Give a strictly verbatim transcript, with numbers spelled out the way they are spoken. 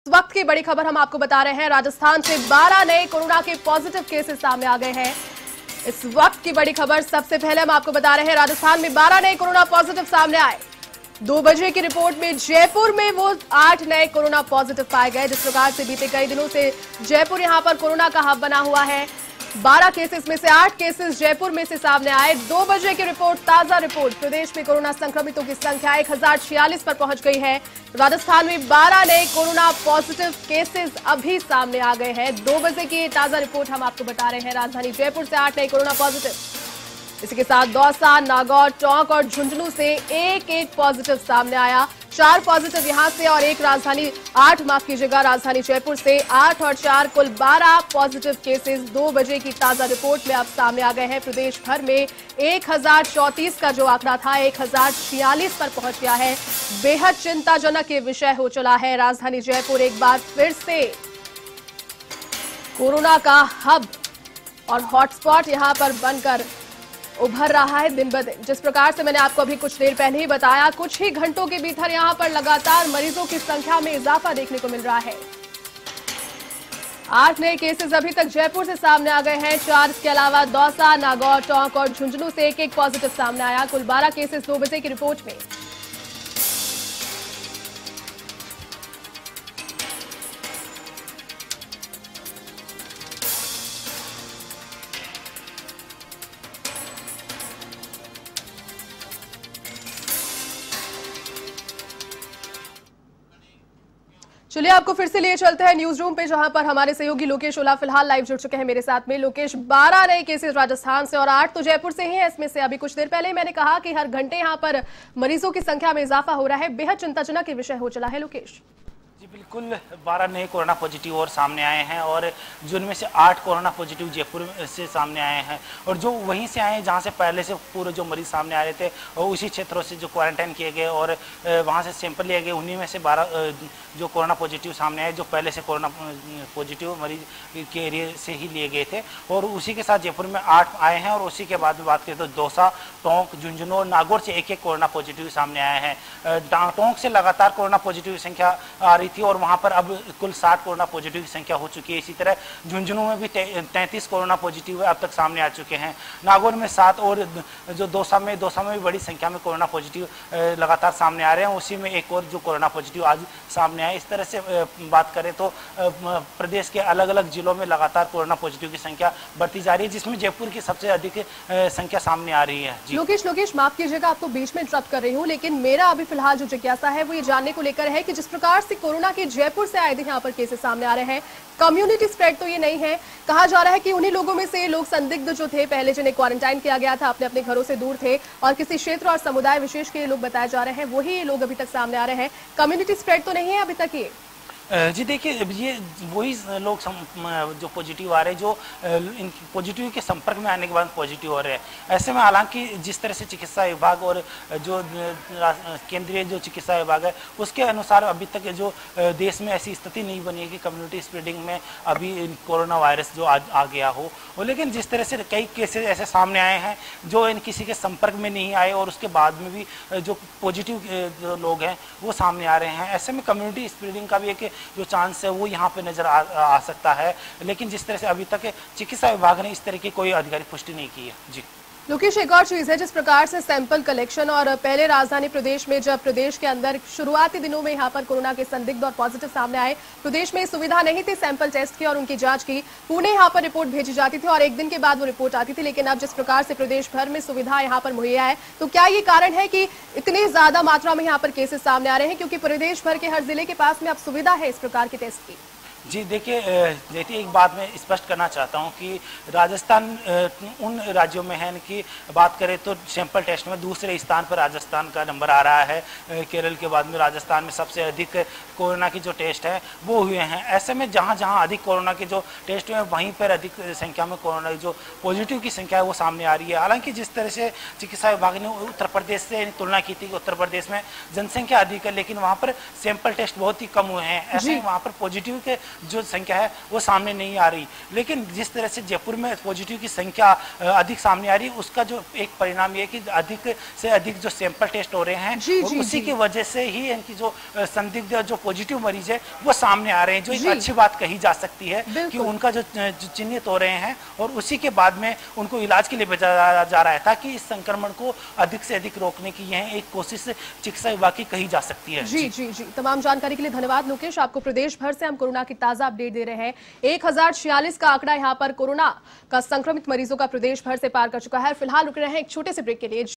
इस वक्त की बड़ी खबर हम आपको बता रहे हैं। राजस्थान से बारह नए कोरोना के पॉजिटिव केसेस सामने आ गए हैं। इस वक्त की बड़ी खबर सबसे पहले हम आपको बता रहे हैं, राजस्थान में बारह नए कोरोना पॉजिटिव सामने आए। दो बजे की रिपोर्ट में जयपुर में वो आठ नए कोरोना पॉजिटिव पाए गए। जिस प्रकार से बीते कई दिनों से जयपुर यहां पर कोरोना का हब बना हुआ है, बारह केसेस में से आठ केसेस जयपुर में से सामने आए। दो बजे की रिपोर्ट, ताजा रिपोर्ट, प्रदेश में कोरोना संक्रमितों की संख्या एक हजार छियालीस पर पहुंच गई है। राजस्थान में बारह नए कोरोना पॉजिटिव केसेस अभी सामने आ गए हैं। दो बजे की ताजा रिपोर्ट हम आपको बता रहे हैं। राजधानी जयपुर से आठ नए कोरोना पॉजिटिव, इसी के साथ दौसा, नागौर, टोंक और झुंझुनू से एक एक पॉजिटिव सामने आया। चार पॉजिटिव यहां से और एक राजधानी आठ माफ कीजिएगा राजधानी जयपुर से आठ और चार कुल बारह पॉजिटिव केसेस दो बजे की ताजा रिपोर्ट में अब सामने आ गए हैं। प्रदेश भर में एक हजार चौंतीस का जो आंकड़ा था एक हजार छियालीस पर पहुंच गया है। बेहद चिंताजनक ये विषय हो चला है। राजधानी जयपुर एक बार फिर से कोरोना का हब और हॉटस्पॉट यहां पर बनकर उभर रहा है दिन ब दिन। जिस प्रकार से मैंने आपको अभी कुछ देर पहले ही बताया, कुछ ही घंटों के भीतर यहां पर लगातार मरीजों की संख्या में इजाफा देखने को मिल रहा है। आठ नए केसेस अभी तक जयपुर से सामने आ गए हैं। चार इसके अलावा दौसा, नागौर, टोंक और झुंझुनू से एक एक पॉजिटिव सामने आया। कुल बारह केसेस दो बजे की रिपोर्ट में। चलिए आपको फिर से लिए चलते हैं न्यूज रूम पे, जहां पर हमारे सहयोगी लोकेश ओला फिलहाल लाइव जुड़ चुके हैं मेरे साथ में। लोकेश, बारह नए केसेस राजस्थान से और आठ तो जयपुर से ही है। इसमें से अभी कुछ देर पहले मैंने कहा कि हर घंटे यहां पर मरीजों की संख्या में इजाफा हो रहा है। बेहद चिंताजनक ये विषय हो चला है। लोकेश जी बिल्कुल, बारह नए कोरोना पॉजिटिव और सामने आए हैं और जिनमें से आठ कोरोना पॉजिटिव जयपुर से सामने आए हैं और जो वहीं से आए हैं जहां से पहले से पूरे जो मरीज सामने आ रहे थे और उसी क्षेत्रों से जो क्वारंटाइन किए गए और वहां से सैंपल लिए गए, उन्हीं में से बारह जो कोरोना पॉजिटिव सामने आए जो पहले से कोरोना पॉजिटिव मरीज के एरिया से ही लिए गए थे। और उसी के साथ जयपुर में आठ आए हैं और उसी के बाद में बात करें तो दौसा, टोंक, झुंझुनू और नागौर से एक एक कोरोना पॉजिटिव सामने आए हैं। टोंक से लगातार कोरोना पॉजिटिव की संख्या आ रही थी और वहां पर अब कुल साठ कोरोना पॉजिटिव की संख्या हो चुकी है। इसी तरह झुंझुनू में भी तैंतीस कोरोना पॉजिटिव अब तक सामने आ चुके हैं। नागौर में सात और जो दौसा में दौसा में भी बड़ी संख्या में कोरोना पॉजिटिव लगातार सामने आ रहे हैं। उसी में एक और जो कोरोना पॉजिटिव आज सामने आए। इस तरह से बात करें तो प्रदेश के अलग अलग जिलों में लगातार कोरोना पॉजिटिव की संख्या बढ़ती जा रही है, जिसमें जयपुर की सबसे अधिक संख्या सामने आ रही है। लोकेश लोकेश माफ कीजिएगा, आपको बीच में इंटरप्ट कर रही हूँ, लेकिन मेरा अभी फिलहाल जो जिज्ञासा है वो ये जानने को लेकर है कि जिस प्रकार से कोरोना के जयपुर से आए थे यहाँ पर केसेस सामने आ रहे हैं, कम्युनिटी स्प्रेड तो ये नहीं है। कहा जा रहा है कि उन्हीं लोगों में से लोग संदिग्ध जो थे पहले जिन्हें क्वारंटाइन किया गया था, अपने अपने घरों से दूर थे और किसी क्षेत्र और समुदाय विशेष के लोग बताए जा रहे हैं, वही लोग अभी तक सामने आ रहे हैं। कम्युनिटी स्प्रेड तो नहीं है अभी तक ये? जी देखिए, ये वही लोग जो पॉजिटिव आ रहे हैं, जो इन पॉजिटिव के संपर्क में आने के बाद पॉजिटिव हो रहे हैं। ऐसे में हालांकि जिस तरह से चिकित्सा विभाग और जो केंद्रीय जो चिकित्सा विभाग है उसके अनुसार अभी तक जो देश में ऐसी स्थिति नहीं बनी है कि कम्युनिटी स्प्रेडिंग में अभी कोरोना वायरस जो आ, आ गया हो। लेकिन जिस तरह से कई केसेस ऐसे सामने आए हैं जो इन किसी के संपर्क में नहीं आए और उसके बाद में भी जो पॉजिटिव जो लोग हैं वो सामने आ रहे हैं। ऐसे में कम्युनिटी स्प्रेडिंग का भी एक जो चांस है वो यहाँ पे नजर आ, आ सकता है। लेकिन जिस तरह से अभी तक चिकित्सा विभाग ने इस तरह की कोई आधिकारिक पुष्टि नहीं की है। जी लोकेश, एक और चीज है, जिस प्रकार से सैंपल कलेक्शन और पहले राजधानी प्रदेश में जब प्रदेश के अंदर शुरुआती दिनों में यहाँ पर कोरोना के संदिग्ध और पॉजिटिव सामने आए, प्रदेश में सुविधा नहीं थी सैंपल टेस्ट की और उनकी जांच की। पुणे यहाँ पर रिपोर्ट भेजी जाती थी और एक दिन के बाद वो रिपोर्ट आती थी। लेकिन अब जिस प्रकार से प्रदेश भर में सुविधा यहाँ पर मुहैया है, तो क्या ये कारण है कि इतनी ज्यादा मात्रा में यहाँ पर केसेस सामने आ रहे हैं, क्योंकि प्रदेश भर के हर जिले के पास में अब सुविधा है इस प्रकार के टेस्ट की? जी देखिए, देखिए एक बात मैं स्पष्ट करना चाहता हूं कि राजस्थान उन राज्यों में है कि बात करें तो सैंपल टेस्ट में दूसरे स्थान पर राजस्थान का नंबर आ रहा है। केरल के बाद में राजस्थान में सबसे अधिक कोरोना की जो टेस्ट है वो हुए हैं। ऐसे में जहां जहां अधिक कोरोना के जो टेस्ट हुए हैं वहीं पर अधिक संख्या में कोरोना की जो पॉजिटिव की संख्या है वो सामने आ रही है। हालांकि जिस तरह से चिकित्सा विभाग ने उत्तर प्रदेश से तुलना की थी कि उत्तर प्रदेश में जनसंख्या अधिक है लेकिन वहाँ पर सैंपल टेस्ट बहुत ही कम हुए हैं। ऐसे वहाँ पर पॉजिटिव के जो संख्या है वो सामने नहीं आ रही। लेकिन जिस तरह से जयपुर में पॉजिटिव की संख्या अधिक सामने आ रही है, उसका जो एक परिणाम ये कि अधिक से अधिक जो सैंपल टेस्ट हो रहे हैं जी, और जी, उसी जी। की वजह से ही इनकी जो संदिग्ध जो पॉजिटिव मरीज है वो सामने आ रहे हैं, जो एक जी। अच्छी बात कही जा सकती है कि बिल्कुल। उनका जो जो चिन्हित हो रहे हैं और उसी के बाद में उनको इलाज के लिए भेजा जा रहा है, ताकि इस संक्रमण को अधिक से अधिक रोकने की यह एक कोशिश चिकित्सा विभाग की कही जा सकती है। जी जी जी तमाम जानकारी के लिए धन्यवाद मुकेश। आपको प्रदेश भर से हम कोरोना की ताजा अपडेट दे रहे हैं। एक हजार छियालीस का आंकड़ा यहां पर कोरोना का संक्रमित मरीजों का प्रदेश भर से पार कर चुका है। फिलहाल रुक रहे हैं एक छोटे से ब्रेक के लिए।